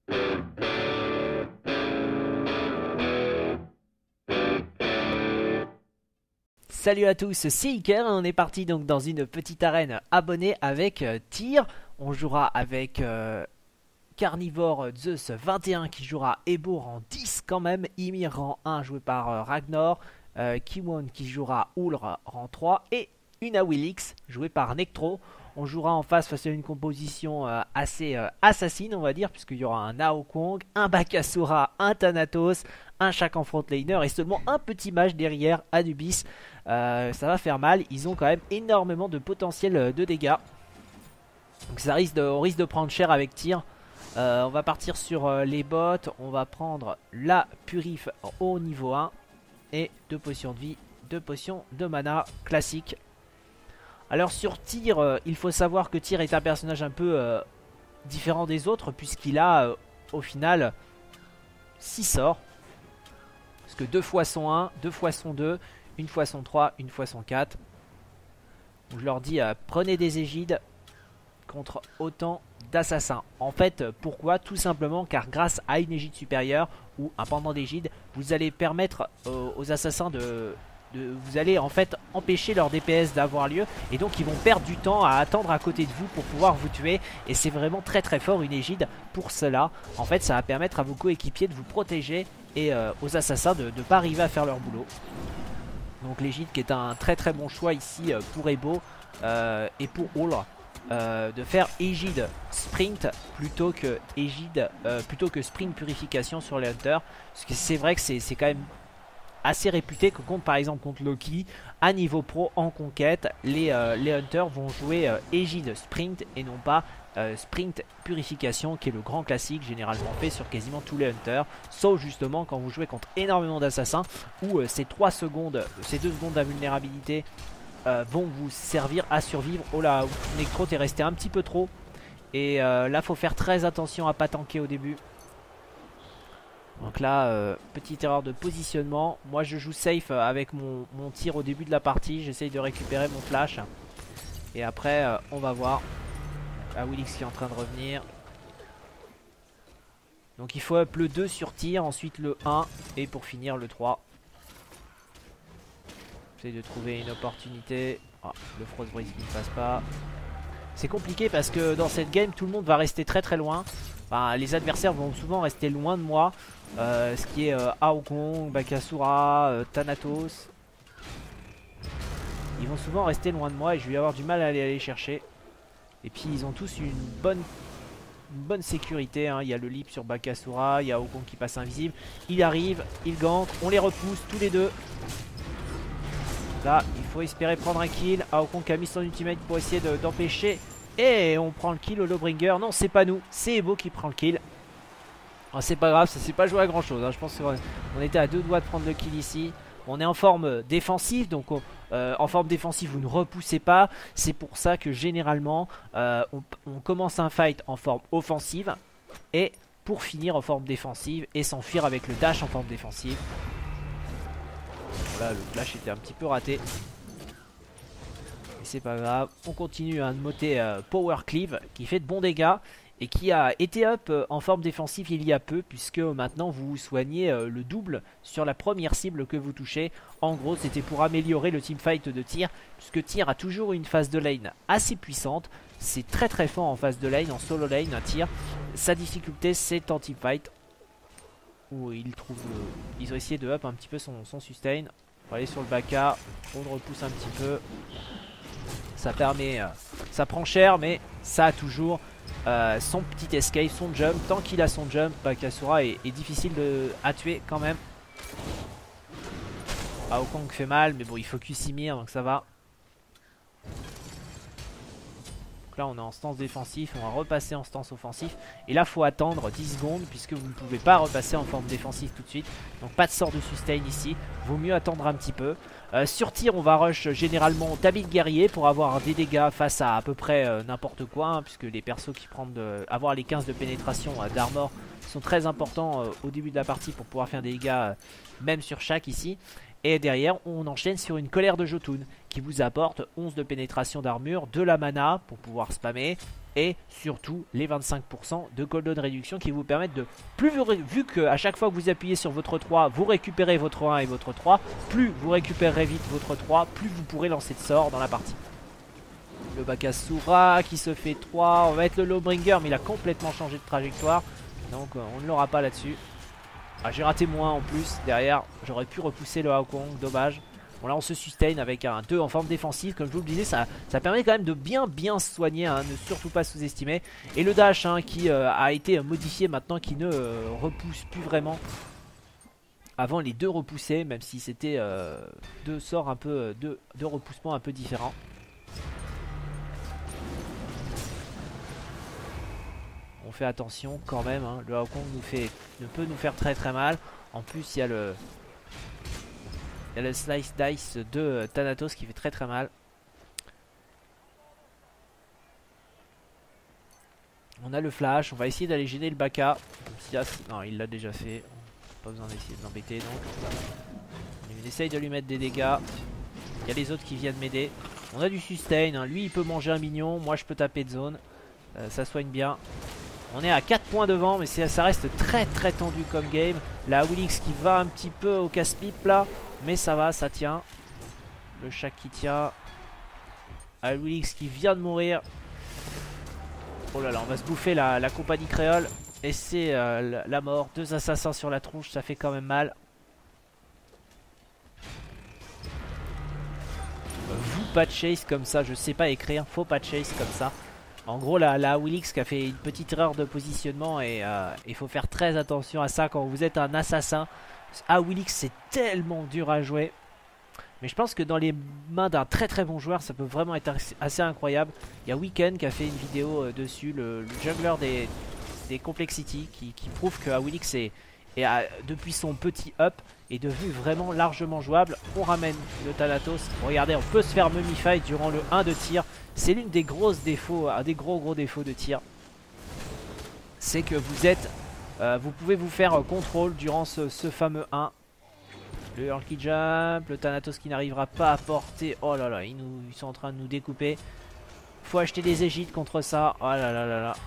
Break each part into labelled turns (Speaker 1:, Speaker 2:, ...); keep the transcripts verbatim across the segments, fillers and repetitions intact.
Speaker 1: Salut à tous, c'est Iker et on est parti donc dans une petite arène abonnée avec euh, Tyr. On jouera avec euh, Carnivore Zeus vingt et un qui jouera Ebo rang dix quand même, Ymir rang un joué par euh, Ragnar, euh, Kiwon qui jouera Ulr rang trois et une Awilix jouée par Nectro. On jouera en face face à une composition euh, assez euh, assassine on va dire, puisqu'il y aura un Aokong, un Bakasura, un Thanatos, un Shack en frontlaner et seulement un petit mage derrière, Anubis. Euh, ça va faire mal, ils ont quand même énormément de potentiel de dégâts. Donc ça risque de, on risque de prendre cher avec Tyr. Euh, on va partir sur euh, les bots, on va prendre la Purif au niveau un et deux potions de vie, deux potions de mana classique. Alors sur Tyr, euh, il faut savoir que Tyr est un personnage un peu euh, différent des autres puisqu'il a euh, au final six sorts. Parce que deux fois son un, deux fois son deux, une fois son trois, une fois son quatre. Donc je leur dis euh, prenez des égides contre autant d'assassins. En fait, euh, pourquoi? Tout simplement car grâce à une égide supérieure ou un pendant d'égide, vous allez permettre euh, aux assassins de... De, vous allez en fait empêcher leur D P S d'avoir lieu et donc ils vont perdre du temps à attendre à côté de vous pour pouvoir vous tuer, et c'est vraiment très très fort une égide pour cela. En fait ça va permettre à vos coéquipiers de vous protéger et euh, aux assassins de ne pas arriver à faire leur boulot. Donc l'égide qui est un très très bon choix ici euh, pour Ebo euh, et pour Ulr. Euh, de faire égide sprint plutôt que égide euh, plutôt que sprint purification sur les hunters, parce que c'est vrai que c'est quand même assez réputé que contre par exemple contre Loki à niveau pro en conquête, les, euh, les hunters vont jouer euh, égide sprint et non pas euh, sprint purification, qui est le grand classique généralement fait sur quasiment tous les hunters, sauf justement quand vous jouez contre énormément d'assassins où euh, ces trois secondes, ces deux secondes d'invulnérabilité euh, vont vous servir à survivre. Oh là, Nectro t'es resté un petit peu trop et euh, là faut faire très attention à pas tanker au début. Donc là, euh, petite erreur de positionnement. Moi je joue safe avec mon, mon tir au début de la partie. J'essaye de récupérer mon flash. Et après, euh, on va voir. Awilix qui est en train de revenir. Donc il faut up le deux sur tir, ensuite le un. Et pour finir le trois. J'essaye de trouver une opportunité. Ah, le Frost Breeze qui ne passe pas. C'est compliqué parce que dans cette game, tout le monde va rester très très loin. Enfin, les adversaires vont souvent rester loin de moi. Euh, ce qui est euh, Aokong, Bakasura, euh, Thanatos. Ils vont souvent rester loin de moi et je vais avoir du mal à aller, aller chercher. Et puis ils ont tous une bonne, une bonne sécurité, hein. Il y a le leap sur Bakasura, il y a Aokong qui passe invisible. Il arrive, il gank, on les repousse tous les deux. Là, il faut espérer prendre un kill. Aokong qui a mis son ultimate pour essayer d'empêcher. Et on prend le kill au Lawbringer. Non, c'est pas nous, c'est Ebo qui prend le kill. Oh, c'est pas grave, ça s'est pas joué à grand chose, hein. Je pense qu'on était à deux doigts de prendre le kill ici. On est en forme défensive, donc on, euh, en forme défensive vous ne repoussez pas. C'est pour ça que généralement euh, on, on commence un fight en forme offensive et pour finir en forme défensive et s'enfuir avec le dash en forme défensive. Voilà, le flash était un petit peu raté. Mais c'est pas grave, on continue à noter euh, Power Cleave qui fait de bons dégâts et qui a été up en forme défensive il y a peu, puisque maintenant vous soignez le double sur la première cible que vous touchez. En gros c'était pour améliorer le teamfight de Tyr, puisque Tyr a toujours une phase de lane assez puissante. C'est très très fort en phase de lane, en solo lane un Tyr. Sa difficulté c'est en teamfight, où il trouve le... ils ont essayé de up un petit peu son, son sustain. On va aller sur le Baka, on le repousse un petit peu. Ça permet, euh, ça prend cher mais ça a toujours Euh, son petit escape, son jump. Tant qu'il a son jump, Bakasura est, est difficile de, à tuer quand même. Aokong fait mal, mais bon, il focus Ymir, donc ça va. Donc là, on est en stance défensif, on va repasser en stance offensif. Et là, il faut attendre dix secondes, puisque vous ne pouvez pas repasser en forme défensive tout de suite. Donc pas de sort de sustain ici, vaut mieux attendre un petit peu. Euh, sur tir, on va rush généralement Tabi de guerrier pour avoir des dégâts face à à peu près euh, n'importe quoi, hein, puisque les persos qui prennent de, avoir les quinze de pénétration euh, d'armor sont très importants euh, au début de la partie pour pouvoir faire des dégâts euh, même sur chaque ici. Et derrière, on enchaîne sur une colère de Jotun qui vous apporte onze de pénétration d'armure, de la mana pour pouvoir spammer. Et euh, voilà, le clash était un petit peu raté. Mais c'est pas grave, on continue à noter Power Cleave qui fait de bons dégâts et qui a été up en forme défensive il y a peu, puisque maintenant vous soignez le double sur la première cible que vous touchez. En gros c'était pour améliorer le teamfight de Tyr, puisque Tyr a toujours une phase de lane assez puissante. C'est très très fort en phase de lane, en solo lane un Tyr. Et pour finir en forme défensive, c'est et surtout les vingt-cinq pour cent de cooldown réduction qui vous permettent de, plus vous, vu qu'à chaque fois que vous appuyez sur votre trois, vous récupérez votre un et votre trois, plus vous récupérerez vite votre trois, plus vous pourrez lancer de sorts dans la partie. Le Bakasura qui se fait trois, on va être le Lawbringer mais il a complètement changé de trajectoire, donc euh, on ne l'aura pas là-dessus. Ah, j'ai raté moins en plus derrière, j'aurais pu repousser le Haokong, dommage. Bon là on se sustain avec un deux en forme défensive, comme je vous le disais, ça, ça permet quand même de bien bien se soigner, hein, ne surtout pas sous-estimer. Et le dash hein, qui euh, a été modifié maintenant, qui ne euh, repousse plus vraiment. Avant les deux repoussaient, même si c'était euh, deux sorts un peu, deux, deux repoussements un peu différents. On fait attention quand même, hein. Le Haokong nous fait, ne peut nous faire très très mal. En plus il y a le... Il y a le Slice Dice de Thanatos qui fait très très mal. On a le flash, on va essayer d'aller gêner le Baka. Non, il l'a déjà fait. Pas besoin d'essayer de l'embêter donc. On essaye de lui mettre des dégâts. Il y a les autres qui viennent m'aider. On a du sustain, hein. Lui il peut manger un mignon, moi je peux taper de zone. euh, Ça soigne bien. On est à quatre points devant, mais ça reste très très tendu comme game. La Willix qui va un petit peu au casse-pipe là. Mais ça va, ça tient. Le chat qui tient. La Willix qui vient de mourir. Oh là là, on va se bouffer la, la compagnie créole. Et c'est euh, la mort. Deux assassins sur la tronche, ça fait quand même mal. Vous pas de chase comme ça, je sais pas écrire. Faut pas de chase comme ça. En gros, la, la Willix qui a fait une petite erreur de positionnement. Et il euh, faut faire très attention à ça quand vous êtes un assassin. Ah, Willix c'est tellement dur à jouer. Mais je pense que dans les mains d'un très très bon joueur, ça peut vraiment être assez incroyable. Il y a Weekend qui a fait une vidéo euh, dessus, le, le jungler des, des Complexity, qui, qui prouve que Willix est, est à, depuis son petit up, est devenu vraiment largement jouable. On ramène le Thanatos. Regardez, on peut se faire mumify durant le un de tir. C'est l'une des grosses défauts, un des gros gros défauts de tir. C'est que vous êtes... Euh, vous pouvez vous faire euh, contrôle durant ce, ce fameux un. Le Earl qui jump, le Thanatos qui n'arrivera pas à porter. Oh là là, ils, nous, ils sont en train de nous découper. Faut acheter des égides contre ça. Oh là là là là.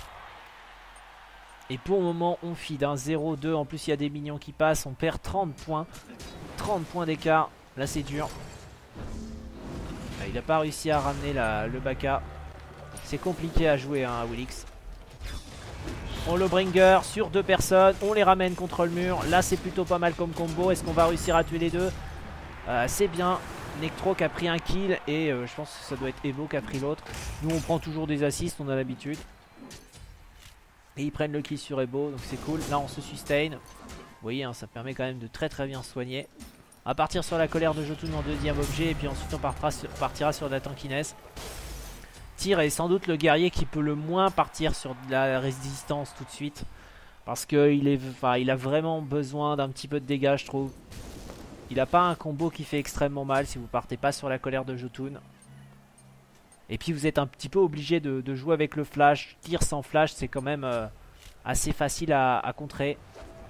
Speaker 1: Et pour le moment, on feed hein, zéro deux. En plus, il y a des minions qui passent. On perd trente points. trente points d'écart. Là, c'est dur. Ah, il n'a pas réussi à ramener la, le Baka. C'est compliqué à jouer hein, à Willix. On le bringer sur deux personnes, on les ramène contre le mur. Là c'est plutôt pas mal comme combo. Est-ce qu'on va réussir à tuer les deux? euh, C'est bien. Nectro qui a pris un kill. Et euh, je pense que ça doit être Evo qui a pris l'autre. Nous on prend toujours des assists, on a l'habitude. Et ils prennent le kill sur Evo, donc c'est cool. Là on se sustain. Vous voyez hein, ça permet quand même de très très bien soigner. On va partir sur la colère de Jotun en deuxième objet. Et puis ensuite on partira sur, partira sur la tankiness. Tyr est sans doute le guerrier qui peut le moins partir sur de la résistance tout de suite. Parce qu'il est, enfin, il a vraiment besoin d'un petit peu de dégâts je trouve. Il n'a pas un combo qui fait extrêmement mal si vous partez pas sur la colère de Jotun. Et puis vous êtes un petit peu obligé de, de jouer avec le flash. Tyr sans flash c'est quand même euh, assez facile à, à contrer.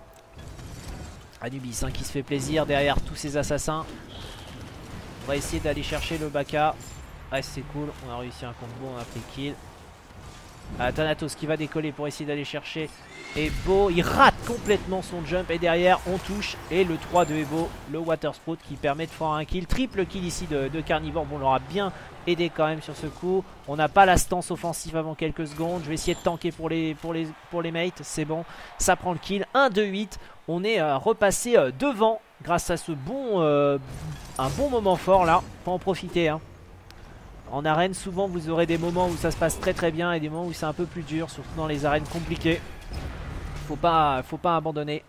Speaker 1: Anubis hein, qui se fait plaisir derrière tous ces assassins. On va essayer d'aller chercher le Baka. Ah c'est cool, on a réussi un combo, on a pris kill. Ah, Thanatos qui va décoller pour essayer d'aller chercher Ebo, il rate complètement son jump et derrière on touche. Et le trois de Ebo, le Water Sprout qui permet de faire un kill. Triple kill ici de, de Carnivore, bon on l'aura bien aidé quand même sur ce coup. On n'a pas la stance offensive avant quelques secondes. Je vais essayer de tanker pour les, pour les, pour les mates, c'est bon. Ça prend le kill, un deux huit. On est euh, repassé euh, devant grâce à ce bon, euh, un bon moment fort là. Faut en profiter hein. En arène, souvent vous aurez des moments où ça se passe très très bien et des moments où c'est un peu plus dur, surtout dans les arènes compliquées. Faut pas, faut pas abandonner.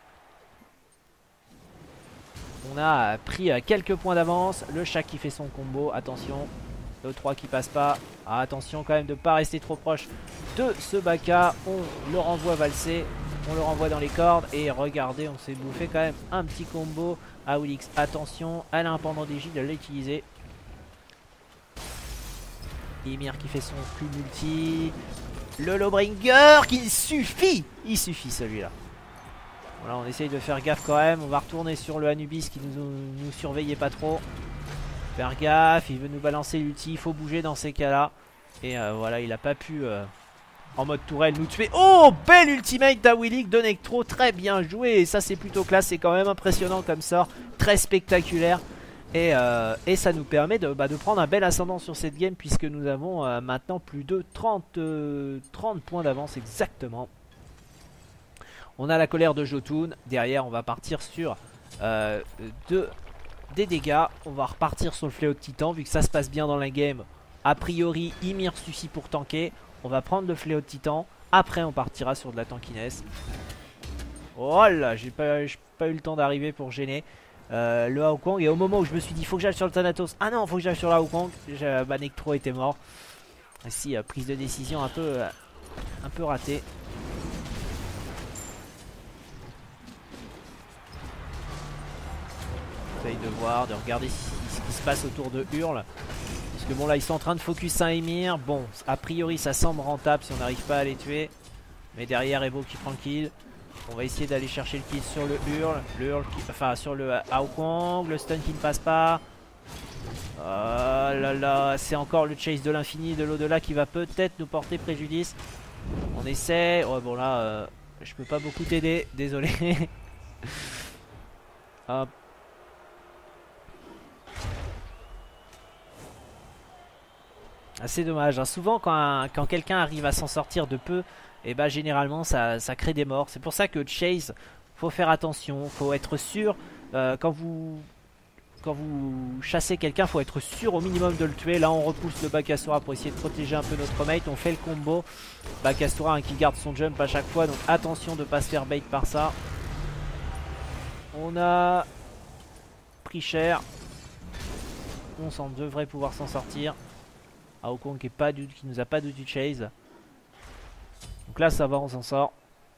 Speaker 1: On a pris quelques points d'avance. Le chat qui fait son combo, attention. Le trois qui passe pas. Ah, attention quand même de ne pas rester trop proche de ce Baka. On le renvoie valser. On le renvoie dans les cordes. Et regardez, on s'est bouffé quand même un petit combo à Willix. Attention, elle a un pendant des gilles, elle l'a utilisé. Ymir qui fait son Q multi. Le Lawbringer qui suffit. Il suffit celui-là. Voilà, on essaye de faire gaffe quand même. On va retourner sur le Anubis qui nous, nous, nous surveillait pas trop. Faire gaffe, il veut nous balancer l'ulti. Il faut bouger dans ces cas-là. Et euh, voilà, il a pas pu euh, en mode tourelle nous tuer. Oh, belle ultimate d'Awilic de Nectro, très bien joué. Et ça c'est plutôt classe, c'est quand même impressionnant comme sort, très spectaculaire. Et, euh, et ça nous permet de, bah, de prendre un bel ascendant sur cette game, puisque nous avons euh, maintenant plus de trente, euh, trente points d'avance exactement. On a la colère de Jotun. Derrière on va partir sur euh, de, des dégâts. On va repartir sur le fléau de Titan. Vu que ça se passe bien dans la game, a priori Ymir suffit pour tanker. On va prendre le fléau de Titan. Après on partira sur de la tankiness. Oh là, j'ai pas, j'ai pas eu le temps d'arriver pour gêner Euh, le Aokong. Et au moment où je me suis dit faut que j'aille sur le Thanatos, ah non faut que j'aille sur le Aokong, bah, Nectro était mort. Ici euh, prise de décision un peu euh, un peu ratée. J'essaye de voir, de regarder ce qui se passe autour de Hurle, parce que bon là ils sont en train de focus un Ymir. Bon a priori ça semble rentable si on n'arrive pas à les tuer, mais derrière Evo qui prend le kill. On va essayer d'aller chercher le kill sur le Hurle, le Hurle qui, enfin sur le Aokong, le stun qui ne passe pas. Oh là là, c'est encore le chase de l'infini, de l'au-delà qui va peut-être nous porter préjudice. On essaie, ouais bon là euh, je peux pas beaucoup t'aider, désolé. Hop. C'est dommage, hein. Souvent quand, quand quelqu'un arrive à s'en sortir de peu, et bah généralement ça, ça crée des morts. C'est pour ça que chase, faut faire attention, faut être sûr euh, quand vous quand vous chassez quelqu'un, faut être sûr au minimum de le tuer. Là on repousse le Bakasura pour essayer de protéger un peu notre mate. On fait le combo Bakasura hein, qui garde son jump à chaque fois, donc attention de pas se faire bait par ça. On a pris cher, on s'en devrait pouvoir s'en sortir. Aokong qui, est pas du, qui nous a pas du tout chase. Donc là ça va, on s'en sort.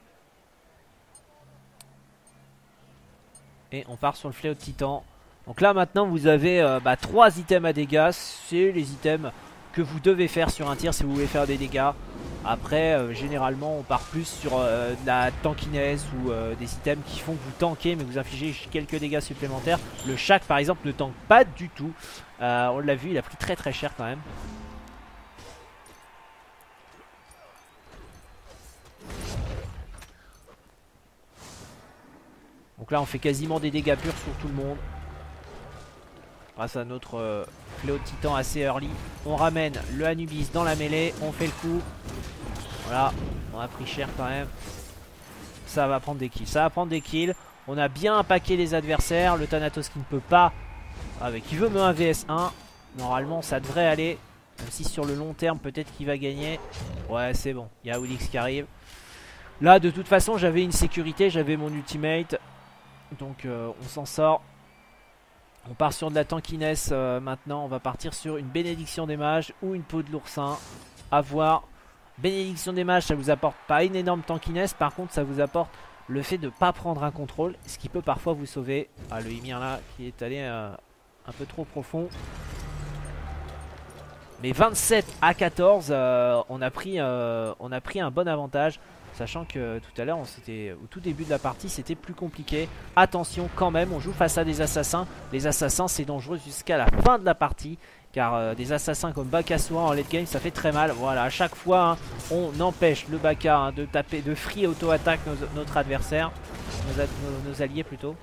Speaker 1: Et on part sur le fléau de Titan. Donc là maintenant vous avez euh, bah, trois items à dégâts. C'est les items que vous devez faire sur un tir si vous voulez faire des dégâts. Après euh, généralement on part plus sur euh, de la tankiness ou euh, des items qui font que vous tankez mais vous infligez quelques dégâts supplémentaires. Le Shaq par exemple ne tank pas du tout. euh, On l'a vu, il a pris très très cher quand même. Donc là on fait quasiment des dégâts purs sur tout le monde. Grâce à notre euh, fléau de Titan assez early. On ramène le Anubis dans la mêlée. On fait le coup. Voilà. On a pris cher quand même. Ça va prendre des kills. Ça va prendre des kills. On a bien impacté les adversaires. Le Thanatos qui ne peut pas. Avec qui veut me un V S un. Normalement ça devrait aller. Même si sur le long terme peut-être qu'il va gagner. Ouais c'est bon. Il y a Awilix qui arrive. Là de toute façon j'avais une sécurité. J'avais mon ultimate. Donc euh, on s'en sort. On part sur de la tankiness euh, maintenant. On va partir sur une bénédiction des mages ou une peau de l'oursin. À voir. Bénédiction des mages, ça vous apporte pas une énorme tankiness. Par contre, ça vous apporte le fait de ne pas prendre un contrôle. Ce qui peut parfois vous sauver. Ah, le Ymir là qui est allé euh, un peu trop profond. Mais vingt-sept à quatorze, euh, on, a pris, euh, on a pris un bon avantage. Sachant que tout à l'heure, au tout début de la partie, c'était plus compliqué. Attention quand même, on joue face à des assassins. Les assassins, c'est dangereux jusqu'à la fin de la partie. Car euh, des assassins comme Bakasura en late game, ça fait très mal. Voilà, à chaque fois, hein, on empêche le Baka hein, de taper, de free auto-attaque nos, notre adversaire. Nos, nos, nos alliés plutôt.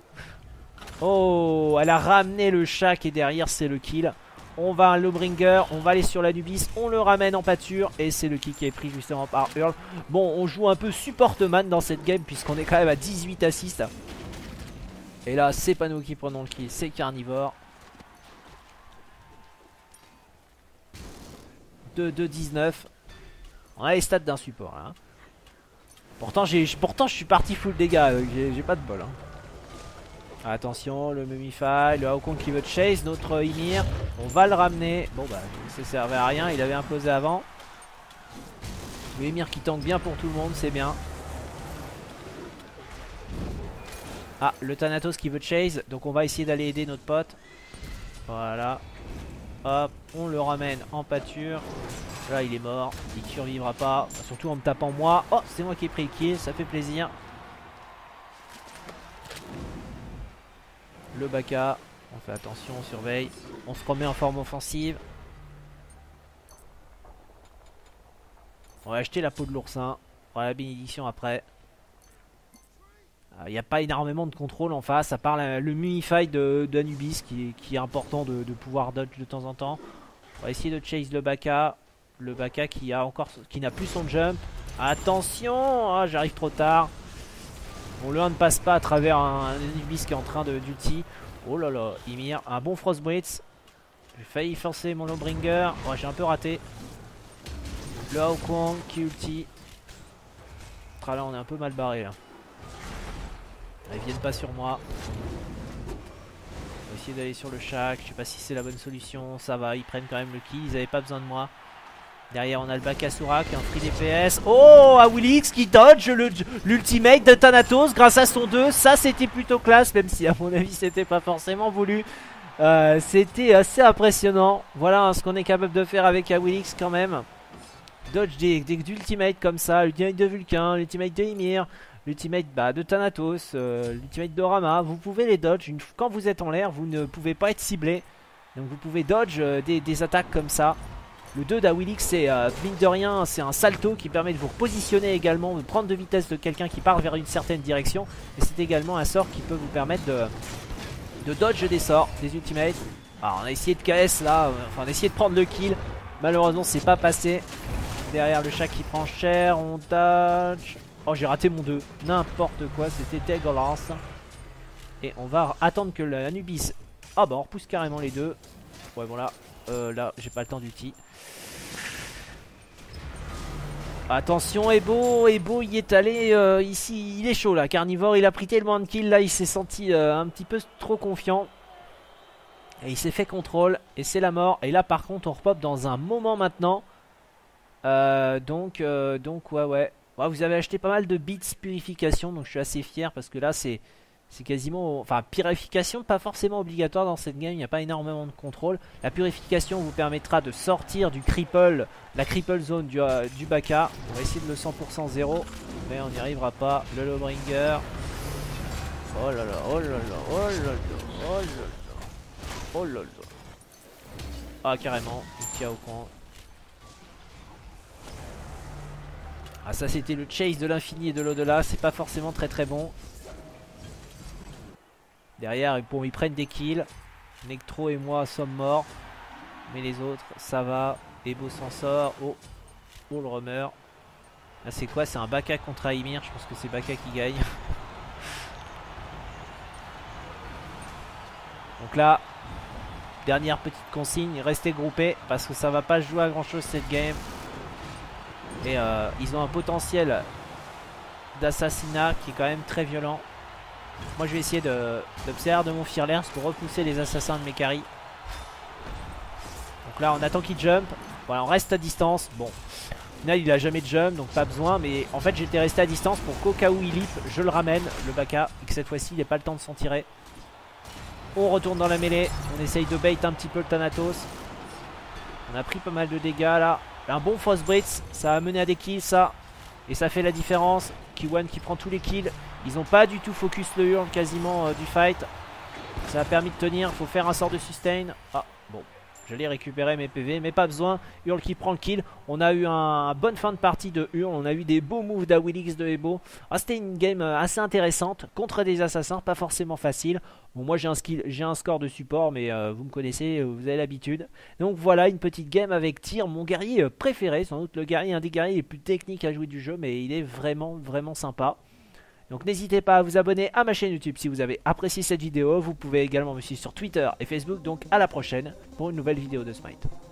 Speaker 1: Oh, elle a ramené le Shaq et derrière, c'est le kill. On va un Lawbringer, on va aller sur l'Anubis, on le ramène en pâture et c'est le kill qui est pris justement par Hurle. Bon, on joue un peu supportman dans cette game puisqu'on est quand même à dix-huit assists. Et là, c'est pas nous qui prenons le kill, c'est Carnivore. deux deux dix-neuf. On a les stats d'un support là. Pourtant, pourtant je suis parti full dégâts, j'ai pas de bol. Hein. Attention, le Mumify, le Aokong qui veut chase, notre Ymir, on va le ramener. Bon bah ça servait à rien, il avait implosé avant. Le Ymir qui tank bien pour tout le monde, c'est bien. Ah, le Thanatos qui veut chase, donc on va essayer d'aller aider notre pote. Voilà. Hop, on le ramène en pâture. Là il est mort, il survivra pas, surtout en me tapant moi. Oh, c'est moi qui ai pris le kill, ça fait plaisir. Le Baka, on fait attention, on surveille. On se remet en forme offensive. On va acheter la peau de l'oursin. On aura la bénédiction après. Il n'y a pas énormément de contrôle en face, à part la, le Muni-Fight de, de Anubis qui, qui est important de, de pouvoir dodge de temps en temps. On va essayer de chase le Baka. Le Baka qui a encore, qui n'a plus son jump. Attention, oh, j'arrive trop tard. Bon, le un ne passe pas à travers un, un Anubis qui est en train de d'ulti. Oh là là, Ymir, un bon Frostblitz. J'ai failli forcer mon Lawbringer. Oh, j'ai un peu raté. Le Haokong qui ulti. Là, on est un peu mal barré là. Ils viennent pas sur moi. On va essayer d'aller sur le Shaq. Je sais pas si c'est la bonne solution. Ça va, ils prennent quand même le kill. Ils avaient pas besoin de moi. Derrière, on a le Bakasura qui est un free D P S. Oh, Awilix qui dodge l'ultimate de Thanatos grâce à son deux. Ça, c'était plutôt classe, même si à mon avis, c'était pas forcément voulu. Euh, c'était assez impressionnant. Voilà hein, ce qu'on est capable de faire avec Awilix quand même. Dodge des, des ultimates comme ça. L'ultimate de Vulcain, l'ultimate de Ymir. L'ultimate bah, de Thanatos, euh, l'ultimate de Rama, vous pouvez les dodge. Une, quand vous êtes en l'air, vous ne pouvez pas être ciblé. Donc vous pouvez dodge euh, des, des attaques comme ça. Le deux d'Awilix, c'est euh, mine de rien, c'est un salto qui permet de vous repositionner également, de prendre de vitesse de quelqu'un qui part vers une certaine direction. Et c'est également un sort qui peut vous permettre de, de dodge des sorts, des ultimates. Alors on a essayé de K S là, enfin on a essayé de prendre le kill. Malheureusement c'est pas passé. Derrière le chat qui prend cher, on dodge. Oh, j'ai raté mon deux. N'importe quoi, c'était dégueulasse. Et on va attendre que l'Anubis... Ah bah on repousse carrément les deux. Ouais voilà, euh, là j'ai pas le temps d'ulti. Attention Ebo, Ebo il est allé euh, ici, il est chaud là. Carnivore il a pris tellement de kills là, il s'est senti euh, un petit peu trop confiant. Et il s'est fait contrôle et c'est la mort. Et là par contre on repop dans un moment maintenant. Euh, donc, euh, donc ouais ouais. Ouais, vous avez acheté pas mal de bits purification, donc je suis assez fier parce que là c'est c'est quasiment... Enfin, purification pas forcément obligatoire dans cette game, il n'y a pas énormément de contrôle. La purification vous permettra de sortir du cripple, la cripple zone du, euh, du Baka. On va essayer de le cent pour cent zéro, mais on n'y arrivera pas. Le Lawbringer. Oh là là, oh là là, oh là là, oh là là, oh là là. Ah carrément, il tient au coin. Ah ça c'était le chase de l'infini et de l'au-delà, c'est pas forcément très très bon. Derrière bon, ils prennent des kills. Nectro et moi sommes morts. Mais les autres ça va. Ebo s'en sort. Oh, oh le rumeur. Là c'est quoi? C'est un Baka contre Ymir. Je pense que c'est Baka qui gagne. Donc là, dernière petite consigne, restez groupés parce que ça va pas jouer à grand chose cette game. Et euh, ils ont un potentiel d'assassinat qui est quand même très violent. Moi je vais essayer d'observer de, de mon Fearless pour repousser les assassins de Mekari. Donc là on attend qu'il jump. Voilà, on reste à distance. Bon, au final il a jamais de jump donc pas besoin. Mais en fait j'étais resté à distance pour qu'au cas où il leap, je le ramène, le Baka. Et que cette fois-ci il n'ait pas le temps de s'en tirer. On retourne dans la mêlée. On essaye de bait un petit peu le Thanatos. On a pris pas mal de dégâts là. Un bon Frostblitz, ça a mené à des kills ça. Et ça fait la différence. Kiwan qui prend tous les kills. Ils n'ont pas du tout focus le hurl quasiment euh, du fight. Ça a permis de tenir. Il faut faire un sort de sustain. Ah bon, j'allais récupérer mes P V mais pas besoin. Hurl qui prend le kill. On a eu un, un bonne fin de partie de Hurl. On a eu des beaux moves d'Awilix de Ebo. Ah, c'était une game assez intéressante contre des assassins, pas forcément facile. Bon, moi j'ai un, skill, j'ai un score de support mais euh, vous me connaissez, vous avez l'habitude. Donc voilà une petite game avec Tyr, mon guerrier préféré. Sans doute le guerrier, un des guerriers les plus techniques à jouer du jeu, mais il est vraiment vraiment sympa. Donc n'hésitez pas à vous abonner à ma chaîne YouTube si vous avez apprécié cette vidéo. Vous pouvez également me suivre sur Twitter et Facebook. Donc à la prochaine pour une nouvelle vidéo de Smite.